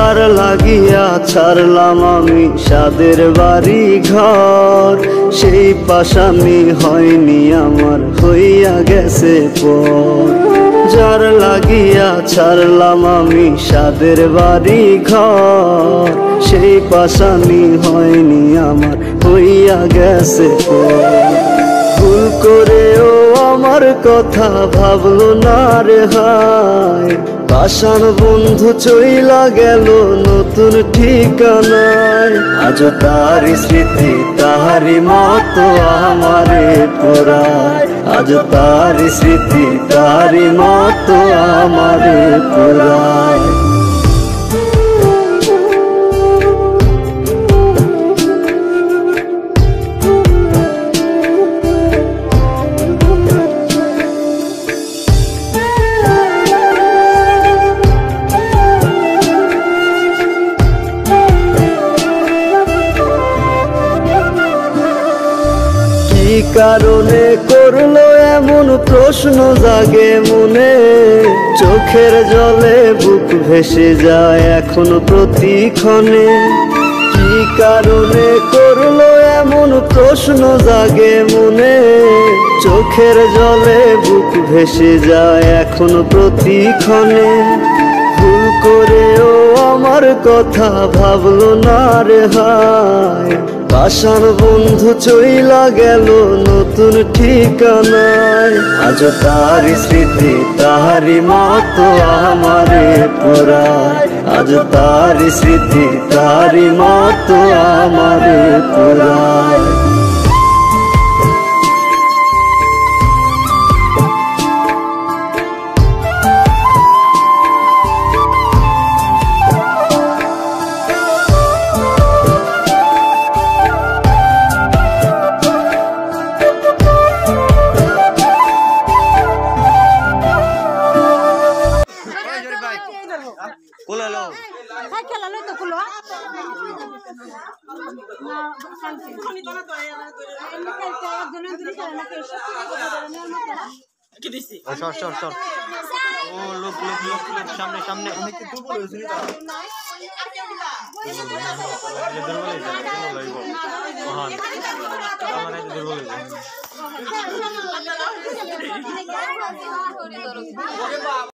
যার লাগিয়া ছাড়লাম আমি সাদের বাড়ি ঘর, সেই পাশানি হয়নি আমার, হইয়া গেছে পর। যার লাগিয়া ছাড়লাম আমি সাদের বাড়ি ঘর, সেই পাশানি হয়নি আমার, হইয়া গেছে পর। ভুল করেও আমার কথা ভাবলো না রে হায়, পাষাণ বন্ধু চইলা গেল নতুন ঠিকানায়। আজ তারি স্মৃতি তাহারি মতো আমারে পোড়ায়, আজ তারি স্মৃতি তাহারি মতো আমারে পোড়ায়। কি কারণে করলো এমন প্রশ্ন জাগে মনে, চোখের জলে বুক ভেসে যায় এখন প্রতিক্ষণে। কি কারণে করলো এমন প্রশ্ন জাগে মনে, চোখের জলে বুক ভেসে যায় এখন প্রতিক্ষণে। ভুল করেও আমার কথা ভাবলো না রে হায়, পাষাণ বন্ধু চইলা গেল নতুন ঠিকানায়। আজ তারি স্মৃতি তাহারি মতো আমারে পোড়ায়, আজ তারি স্মৃতি তাহারি মতো আমারে পোড়ায়। কুলালো হাই খেলালো তো কুলো কি দিছি সর সর সর ও লোক লোক লোক লোক সামনে সামনে অনেক তো দুর্বল হয়েছে নি তারা দুর্বল হয়েছে দুর্বল হইব মহান আমার এই দুর্বল হইব